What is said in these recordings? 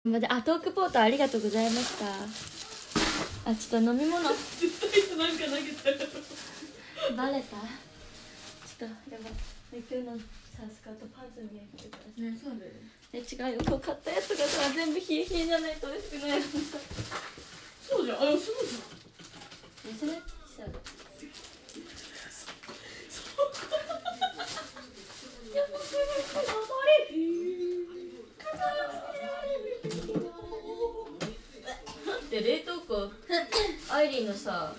まで、あ、トークポートありがとうございました。あ、ちょっと飲み物絶対なんか投げたよ。 バレた。ちょっとやばい。今日のさ、スカートパンツ見えてるからね、そうだよ。 違うよ、こう買ったやつがさ、全部冷え冷えじゃないと美味しくないのさ。 そうじゃん、あ、そうじゃん。 それさ、で冷凍庫アイリーのさ、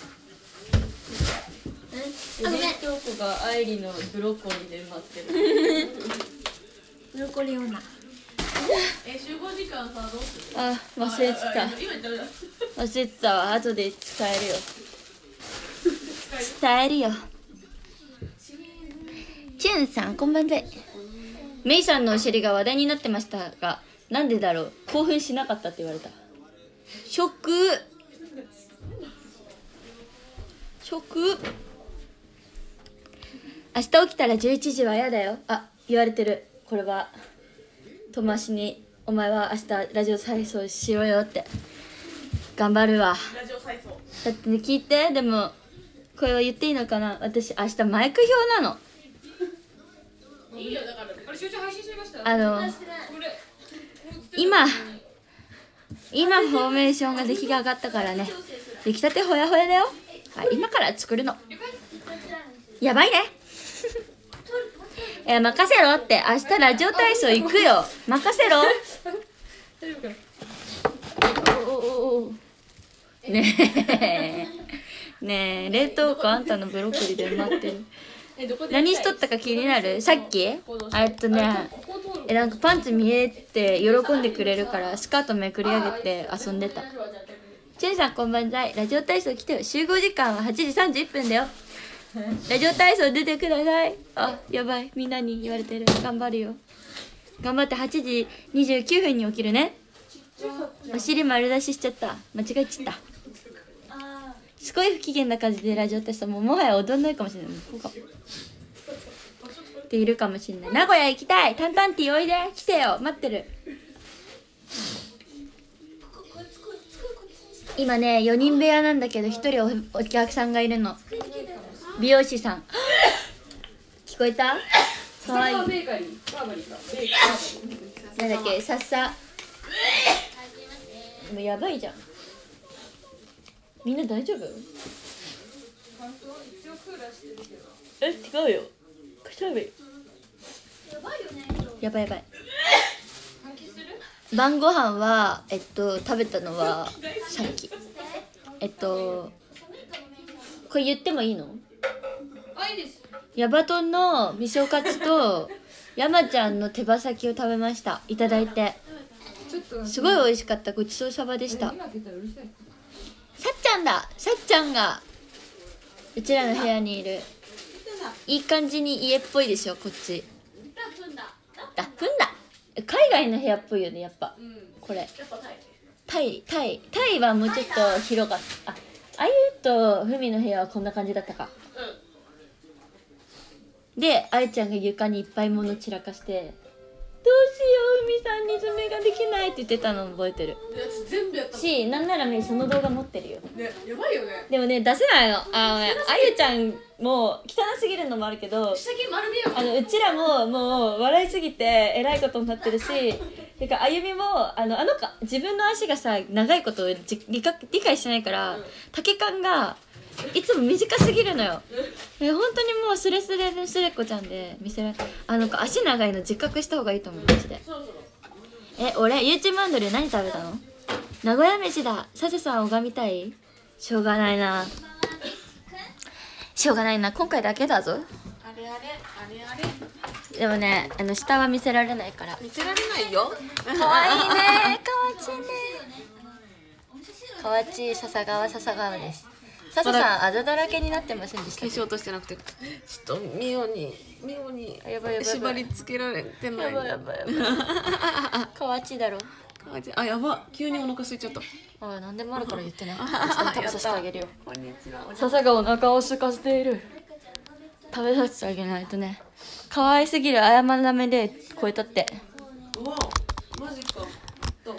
冷凍庫がアイリーのブロッコリーで埋まってる。ブロッコリー女。 集合時間さ、どうする？ あ、忘れてた。 今言ったら忘れてたわ。後で使えるよ。使えるよ。チュンさん、こんばんは。メイさんのお尻が話題になってましたが、なんでだろう。興奮しなかったって言われた。ショック。ショック。明日起きたら11時は嫌だよ。あ、言われてる。これは友達に、お前は明日ラジオ体操しろよって。頑張るわ。 ラジオ体操。 だってね、聞いて。でもこれは言っていいのかな。私明日マイク表なの。 いいよ、だからこれ集中配信しました。 今フォーメーションが出来が上がったからね。出来たてほやほやだよ。はい、今から作るの。やばいね。任せろって。明日ラジオ体操行くよ。任せろ。ねえねえ、冷凍庫あんたのブロッコリーで埋まってる。何しとったか気になる？さっきなんかパンツ見えて喜んでくれるからスカートめくり上げて遊んでた。チェンさんこんばんは。ラジオ体操来てよ。集合時間は8時31分だよ。ラジオ体操出てください。あ、やばい、みんなに言われてる。頑張るよ。頑張って。8時29分に起きるね。お尻丸出ししちゃった。間違えちゃった。すごい不機嫌な感じでラジオ体操もはや踊んないかもしれない。こうかっているかもしれない。名古屋行きたい。タンタンティおいで。来てよ。待ってる。今ね、4人部屋なんだけど1人お客さんがいるの。美容師さん。聞こえた？かわいい。なんだっけ、さっさ。もうやばいじゃん。みんな大丈夫？違うよ。くしゃみ。やばいやばい。晩ご飯は食べたのはさっき。これ言ってもいいの？ あ、いいです。 ヤバトンの味噌カツと山ちゃんの手羽先を食べました。いただいてすごい美味しかった。ごちそうさまでした。さっちゃんだ。さっちゃんがうちらの部屋にいる。いい感じに家っぽいでしょ。こっちだ。ふんだ。海外の部屋っぽいよね、やっぱ。これタイはもうちょっと広かった。あゆとふみの部屋はこんな感じだったか。で、あゆちゃんが床にいっぱい物散らかして、どうしよう、ふみさんに爪ができないって言ってたの覚えてる全部やったし、なんならね、その動画持ってるよ。 ね、やばいよね。 でもね、出せないの。あゆちゃんも汚すぎるのもあるけど、 下着丸見えよ。 うちらももう笑いすぎてえらいことになってるし、てかあゆみも自分の足がさ長いことを理解してないから、丈感がいつも短すぎるのよ。本当にもうスレスレでスレコちゃんで見せられ足長いの自覚した方がいいと思う。マジで。俺ゆうちマンドル何食べたの？名古屋飯だ。サセさん拝みたい？しょうがないな。今回だけだぞ。 あれでもね、下は見せられないから。 見せられないよ。 かわいいね。かわちい笹川です。笹さんあざだらけになってませんでした？ 化粧落としてなくて、ちょっとミオに縛り付けられてない。 やばいかわちいだろ。 あ、やば。急にお腹空いちゃった。 なんでもあるから言ってね。食べさせてあげるよ。 こんにちは。 笹がお腹を空かせている。食べさせてあげないとね。可愛すぎる。謝らめで超えたって。 うわ、マジか。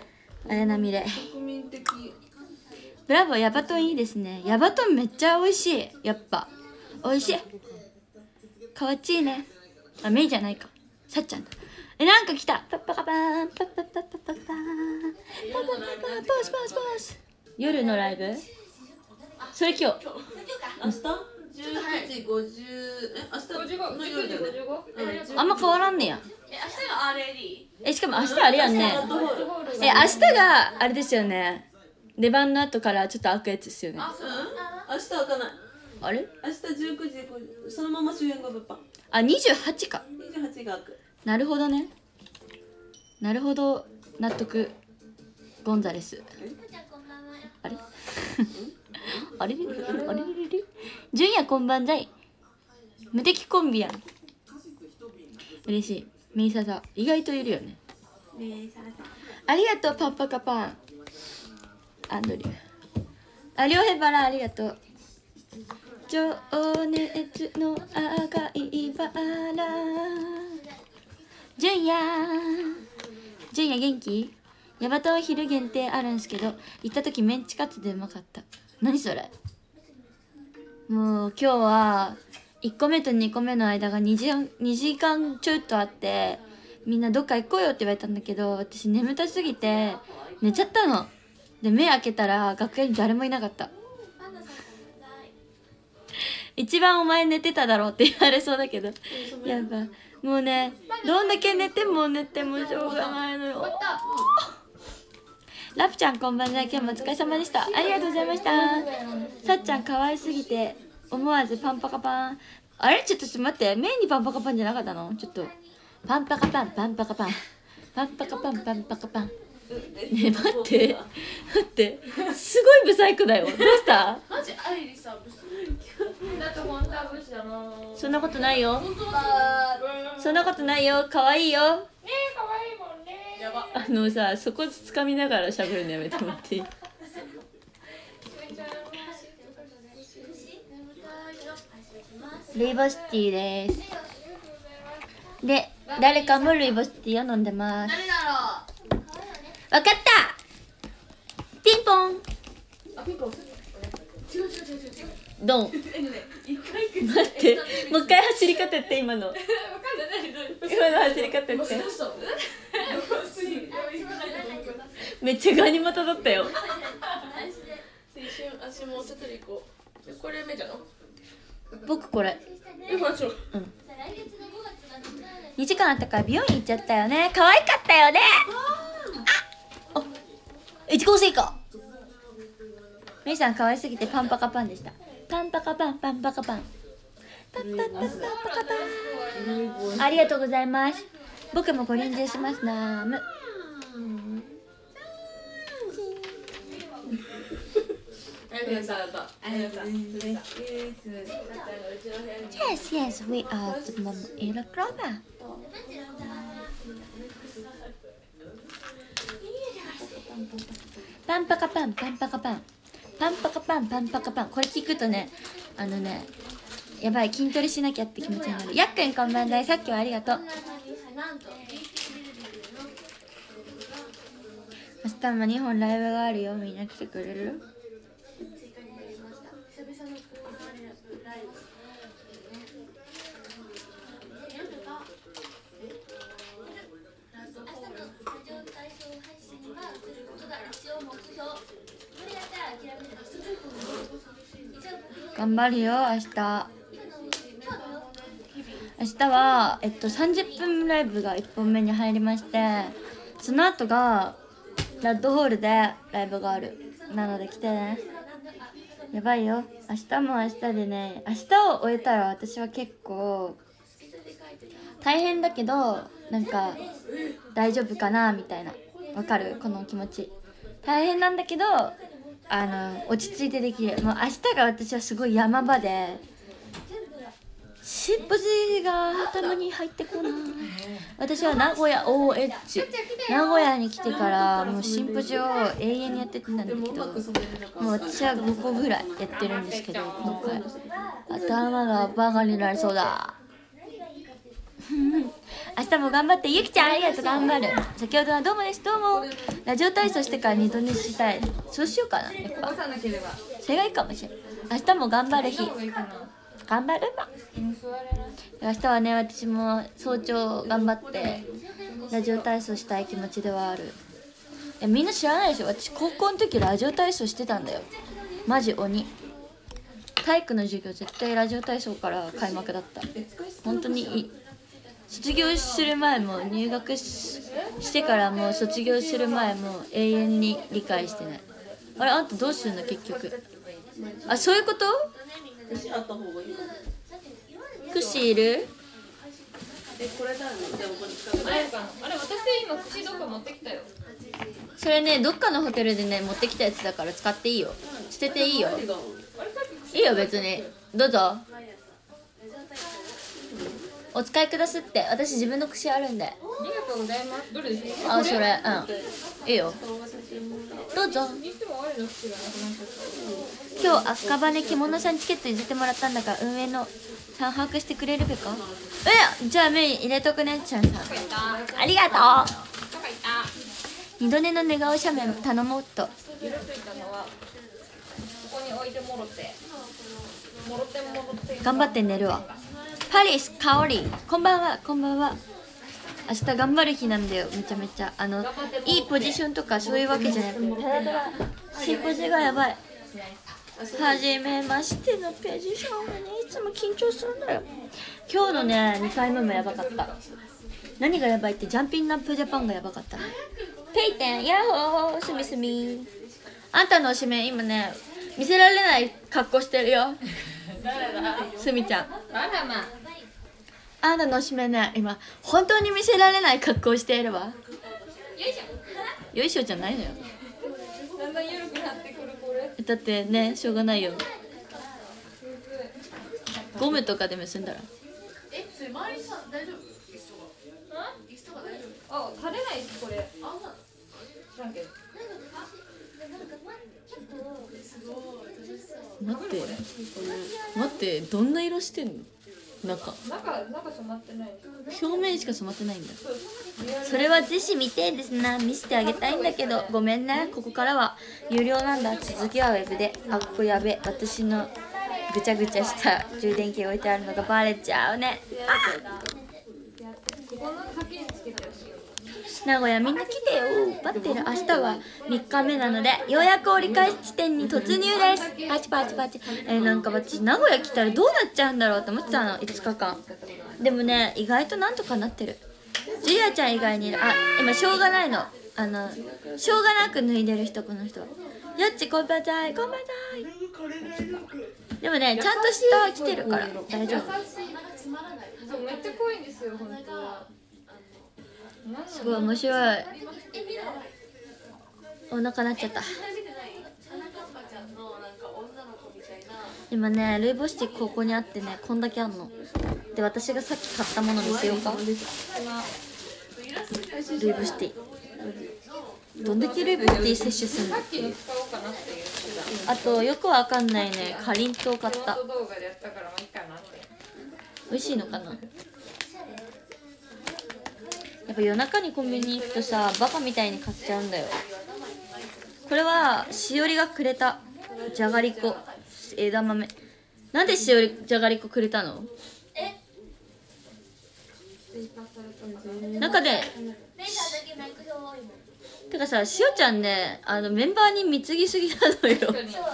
綾波レイ。ブラボー、ヤバトンいいですね。ヤバトンめっちゃ美味しい。やっぱ美味しい。かわちいね。あ、メイじゃないか、さっちゃんだ。なんか来た。パッパカパーンパッパッパッパッパッパーンパッパッパッパーンポスポスポス。夜のライブ、それ今日明日19時50、明日の夜だよね。 あんま変わらんねや。 明日が RAD。 しかも明日あれやんね。明日があれですよね。出番の後からちょっと開くやつですよね。 明日開かない。 あれ？ 明日19時50、そのまま終演が物販。 あ、28か。 28が開く。 なるほどね。なるほど、納得。ゴンザレス。あれあれれれれあれれれれ。純也こんばんざい。無敵コンビやん。嬉しい。メイササ意外といるよね。ありがとうパッパカパン。アンドリュー。あ、両ヘバラありがとう。情熱の赤いバラ。純也元気？ヤバトン昼限定あるんすけど、行った時メンチカツでうまかった。何それ？もう今日は1個目と2個目の間が2時間ちょっとあって、みんなどっか行こうよって言われたんだけど、私眠たすぎて寝ちゃったの。で目開けたら楽屋に誰もいなかった。一番お前寝てただろうって言われそうだけど、やばい。もうね、どんだけ寝てもしょうがないのよ。ラプちゃんこんばんは。今日もお疲れ様でした。ありがとうございました。さっちゃん可愛すぎて思わずパンパカパン。あれちょっと待って、メインにパンパカパンじゃなかったの？ちょっとパンパカパンパンパカパンパンパカパンパンパカパン。ねえ待ってすごいブサイクだよ。どうした？ マジアイリさ、ブス。だって本当はブスだな。 そんなことないよ。そんなことないよ。可愛いよ。 可愛いもんね。やば。 さ、そこつかみながら喋るのやめてもらっていい？ルイボスティーです。で、誰かもルイボスティーを飲んでます。 誰だろわかった。ピンポン。 う。あ、ピンポン。違う。 ドン。待って、もう一回走り方って今の。 わかんない。 今の走り方って。めっちゃガニ股だったよ。 青春足もうちょっとで行こう。これ目じゃの？ 僕これ。 マジ？うん。 2時間あったから美容院行っちゃったよね。可愛かったよね。あ、一高生か。メイさん可愛すぎてパンパカパンでした。パンパカパンパンパカパン。パンパンパンパンパカパン。ありがとうございます。僕もご臨終しますなーむ。Yes, yes, we are the mom in the club. パンパカパンパンパカパンパンパカパンパンパカパン。これ聞くとね、やばい、筋トレしなきゃって気持ちになる。やっくんこんばんだい。さっきはありがとう。明日も2本ライブがあるよ。みんな来てくれる？頑張るよ明日。明日は30分ライブが1本目に入りまして、その後がラッドホールでライブがある。なので来てね。やばいよ。明日も明日でね、明日を終えたら私は結構大変だけど、なんか大丈夫かなみたいな。わかる？この気持ち。大変なんだけど落ち着いてできる。もう明日が私はすごい山場で、尻尾筋が頭に入ってこない。私は名古屋 OH 名古屋に来てからもうシンポジを永遠にやってたんだけど、もう私は5個ぐらいやってるんですけど、今回頭がバカになりそうだ。 明日も頑張って。ゆきちゃんありがとう。頑張る。先ほどはどうもです。どうも。ラジオ体操してから二度寝したい。そうしようかな。やっぱそれがいいかもしれない。明日も頑張る日。頑張るば。明日はね、私も早朝頑張ってラジオ体操したい気持ちではある。みんな知らないでしょ。私高校の時ラジオ体操してたんだよ。マジ鬼。体育の授業絶対ラジオ体操から開幕だった。本当に卒業する前も入学してからも卒業する前も永遠に理解してない。あれ、あんたどうするの結局。あ、そういうこと？串いる？ これだよね。あれ、私今串どっか持ってきたよ。 それね、どっかのホテルでね持ってきたやつだから使っていいよ。捨てていいよ。いいよ別に。どうぞ。お使いくださって。私自分の串あるんで。ありがとうございます。どれですか？ あ、それ、いいよ。どうぞ。今日赤羽着物さんチケット譲ってもらったんだから運営のさん把握してくれるべか。じゃあメイン入れとくね、ちゃんさん。ありがとう。二度寝の寝顔写メ頼もうと。ここに置いてもろて。 頑張って寝るわ。パリス香り、こんばんは。こんばんは。明日頑張る日なんだよ。めちゃめちゃいいポジションとかそういうわけじゃなくて、ただただシポジがやばい。はじめましてのポジションがね、いつも緊張するんだよ。今日のね2回目もやばかった。何がやばいって、ジャンピンナップジャパンがやばかった。ペイテン、ヤッホー、すみすみ。あんたのおしめ今ね見せられない格好してるよ。すみちゃん。あんたのおしめね今本当に見せられない格好しているわ。よいしょじゃないのよ。 だんだん緩くなってくるこれ。 だってね、しょうがないよ。ゴムとかで結んだら。 それ周りさ大丈夫？あ、垂れないですこれ。知らんけど。 待って待って、どんな色してんの？中染まってない。 表面しか染まってないんだ。それはぜひ見てですな。見せてあげたいんだけどごめんね。ここからは有料なんだ。続きはウェブで。あ、ここやべ。私のぐちゃぐちゃした充電器が置いてあるのがバレちゃうね。名古屋みんな来てよ。待ってる。明日は3日目なのでようやく折り返し地点に突入です。パチパチパチ。なんか私名古屋来たらどうなっちゃうんだろうって思ってたの、5日間。でもね、意外となんとかなってる。ジュリアちゃん以外にいる。今しょうがないの。しょうがなく脱いでる人、この人。よっちこんばんざい、こんばんざい。でもね、ちゃんと下来てるから大丈夫。 そう、めっちゃ濃いんですよ、本当は。 すごい面白い。お腹なっちゃった。今ね、ルイボスティーここにあってね、こんだけあんの。で、私がさっき買ったもの見せようか。ルイボスティー。どんだけルイボスティー摂取するのっていう。あと、よくわかんないね、かりんとう買った。美味しいのかな。やっぱ夜中にコンビニ行くとさ、バカみたいに買っちゃうんだよ。これはしおりがくれたじゃがりこ枝豆。なんでしおりじゃがりこくれたの？中でてかさ、しおちゃんね、メンバーに貢ぎすぎなのよ。メンバーに貢いじゃう。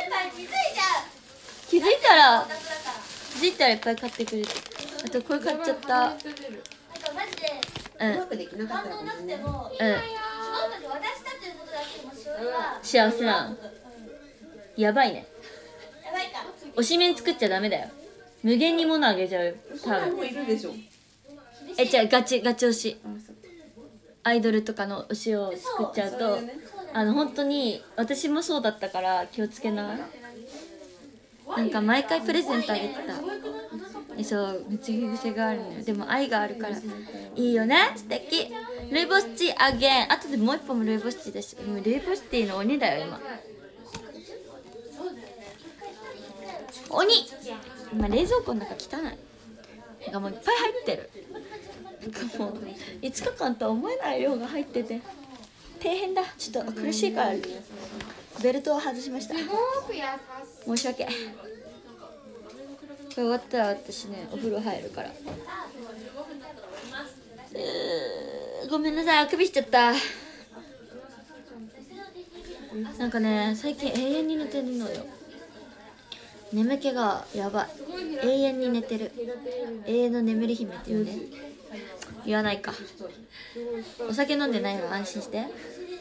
気づいたらいっぱい買ってくれて。あとこれ買っちゃった。幸せな。やばいね。推しメン作っちゃダメだよ。無限に物あげちゃうよ多分。じゃあガチ推しアイドルとかの推しを作っちゃうと、本当に私もそうだったから気をつけな。なんか毎回プレゼントあげてた。そう、貢ぎ癖があるのよ。でも愛があるからいいよね。素敵。ルイボスティーあげん。あとでもう一本もルイボスティーだし、もうルイボスティーの鬼だよ今。鬼。今冷蔵庫の中汚い。 がもういっぱい入ってる。なんかもう5日間とは思えない量が入ってて大変だ。ちょっと苦しいからベルトを外しました。申し訳。これ終わったら私ねお風呂入るから。ごめんなさい、あくびしちゃった。なんかね最近永遠に寝てるのよ。眠気がやばい。永遠に寝てる。永遠の眠り姫っていうね。言わないか。お酒飲んでないわ、安心して。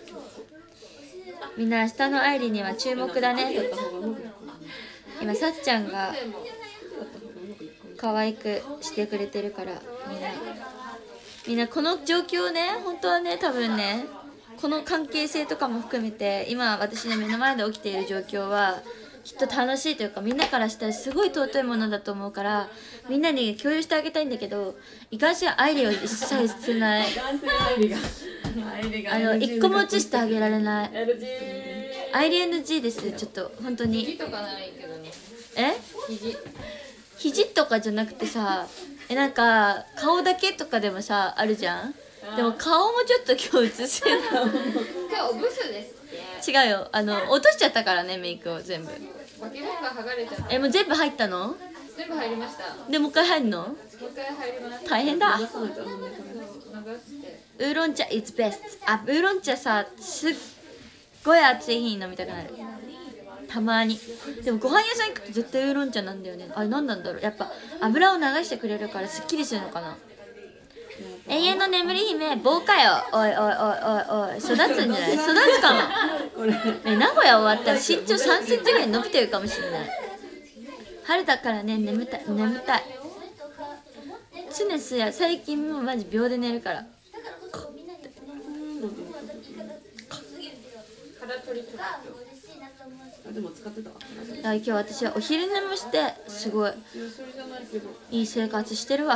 みんな明日の愛理には注目だね。今さっちゃんが可愛くしてくれてるから、みんなこの状況ね、本当はね、多分ねこの関係性とかも含めて今私の目の前で起きている状況はきっと楽しいというか、みんなからしたらすごい尊いものだと思うからみんなに共有してあげたいんだけど、いかんせん愛理を一切捨てない。一個も映してあげられない。愛理 NG です。ちょっと本当に。え？肘とかじゃなくてさ、なんか顔だけとかでもさあるじゃん。でも顔もちょっと今日映せない。 今日ブスですって。 違うよ、落としちゃったからね、メイクを全部。 脇本が剥がれちゃった。 もう全部入ったの？ 全部入りました。 でもう一回入るの？ もう一回入ります。 大変だ。 流して。 ウーロン茶 is best。あ、ウーロン茶さ、すっごい熱い日に飲みたくなる。たまに。でもご飯屋さん行くと絶対ウーロン茶なんだよね。あれ何なんだろう。やっぱ油を流してくれるからすっきりするのかな。永遠の眠り姫、棒かよ。おいおいおいおいおい、育つんじゃない？育つかも。名古屋終わったら身長3センチぐらい伸びてるかもしれない。春だからね、眠たい眠たい。常すや最近もうマジ秒で寝るから。今日私はお昼寝もしてすごいいい生活してるわ。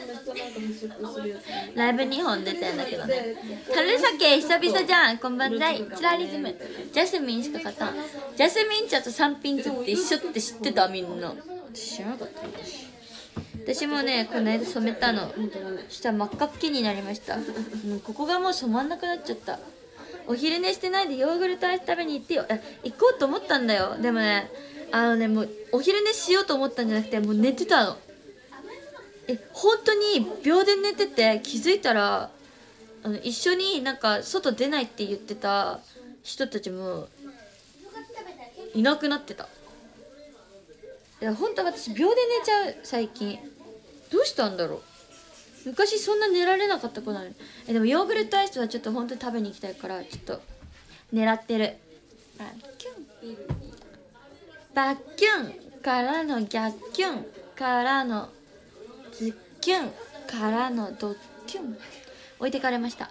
ライブ2本出てんだけどね。春酒久々じゃん。こんばんは。チラリズムジャスミンしか勝たん。ジャスミン茶と三品茶って一緒って知ってた？みんな知らなかった。私もねこの間染めたの。したら真っ赤っきになりました。ここがもう染まんなくなっちゃった。お昼寝してないでヨーグルトアイス食べに行ってよ。行こうと思ったんだよ。でもねもうお昼寝しようと思ったんじゃなくてもう寝てたの。本当に秒で寝てて気づいたら一緒になんか外出ないって言ってた人たちもいなくなってた。いや本当私秒で寝ちゃう最近。どうしたんだろう。昔そんな寝られなかった子なのに。でもヨーグルトアイスはちょっと本当に食べに行きたいからちょっと狙ってる。バッキュンからの逆キュンからのズッキュンからのドッキュン置いてかれました。はい、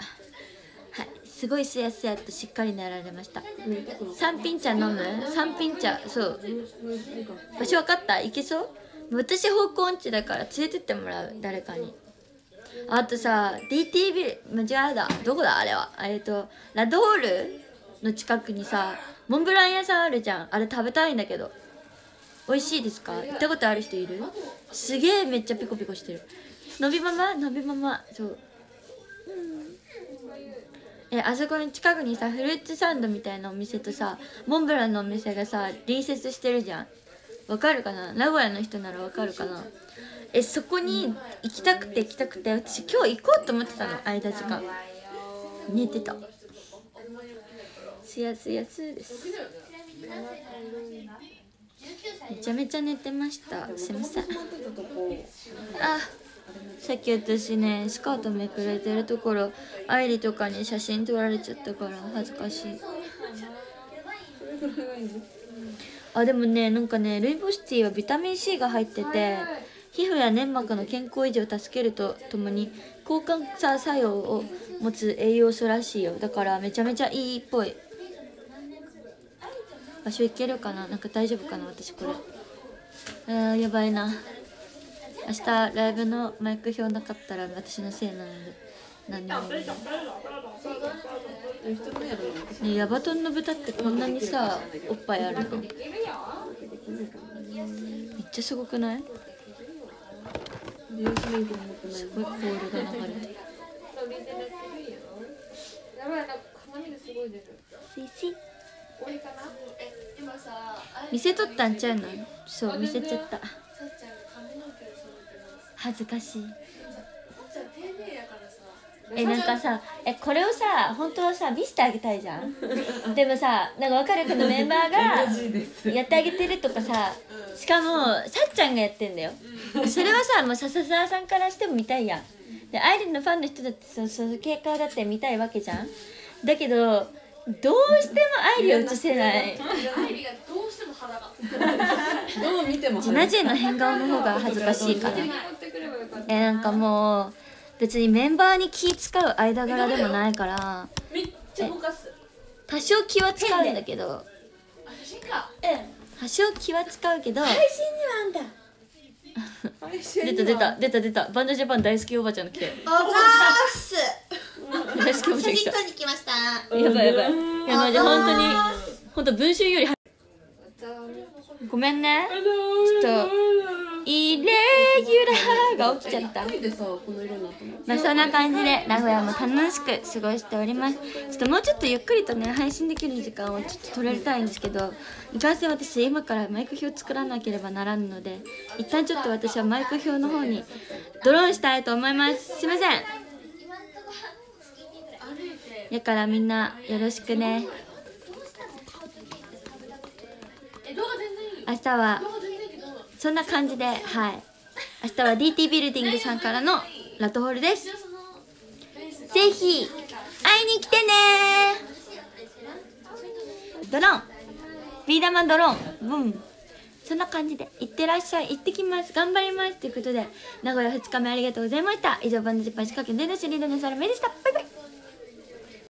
すごいスヤスヤとしっかり寝られました。三品茶飲む？三品茶、そう場所分かった？行けそう？私方向音痴だから連れてってもらう、誰かに。あとさ DTV 間違えた。どこだあれは。ラドホールの近くにさモンブラン屋さんあるじゃん。あれ食べたいんだけど美味しいですか？行ったことある人いる？すげえめっちゃピコピコしてる。のびママそう、あそこの近くにさフルーツサンドみたいなお店とさモンブランのお店がさ隣接してるじゃん。わかるかな？名古屋の人ならわかるかな？そこに行きたくて私今日行こうと思ってたの。間時間寝てた。すやすやすです。めちゃめちゃ寝てました。すいません。さっき私ねスカートめくれてるところ愛理とかに写真撮られちゃったから恥ずかしい。でもねなんかねルイボスティーはビタミン C が入ってて皮膚や粘膜の健康維持を助けるとともに抗酸化作用を持つ栄養素らしいよ。だからめちゃめちゃいいっぽい。場所行けるかな？なんか大丈夫かな私これ。やばいな。明日ライブのマイク表なかったら私のせいなので何にもない。ねヤバトンの豚ってこんなにさおっぱいあるの？めっちゃすごくない？ 免許も持ってない。 すごいコールが流れてる。 やばい、なんか鼻水すごい出る。 シシ多いかな。今さ、 見せとったんちゃうの？そう見せちゃった。 さっちゃんが髪の毛を揃ってます。 恥ずかしい。 さっちゃん丁寧やからさ。 なんかさこれをさ本当はさ見せてあげたいじゃん。でもさなんか分かるけどメンバーがやってあげてるとかさ、しかもさっちゃんがやってんだよ。それはさもう笹沢さんからしても見たいやん。でアイリンのファンの人だってそう経過だって見たいわけじゃん。だけどどうしてもアイリを映せない。 アイリがどうしても肌が。 どう見てもジナジェの変顔の方が恥ずかしいから。なんかもう別にメンバーに気使う間柄でもないからめっちゃぼかす。 多少気は使うんだけど、 写真か。 多少気は使うけど、 配信にはあんだ。 出たバンドジャパン大好きおばちゃんが来て、 おざーす。 大好きおばちゃん来た。 写真撮りに来ました。 やばいいやマジ本当文春よりごめんね、ちょっとイレギュラーが起きちゃった。 でさこの色になったの。 まあそんな感じで名古屋も楽しく過ごしております。ちょっともうちょっとゆっくりとね配信できる時間をちょっと取れたいんですけど、いかんせん私今からマイク表作らなければならぬので、一旦ちょっと私はマイク表の方にドローンしたいと思います。すいません。だからみんなよろしくね。明日はそんな感じで、はい、明日は DT ビルディングさんからのラトホールです。ぜひ会いに来てねー。ドローンビー玉ドローンブン。そんな感じでいってらっしゃい、行ってきます、頑張りますということで、名古屋2日目ありがとうございました。以上バンドジャパン仕掛けの出だしリードのサラメでした。バイバイ。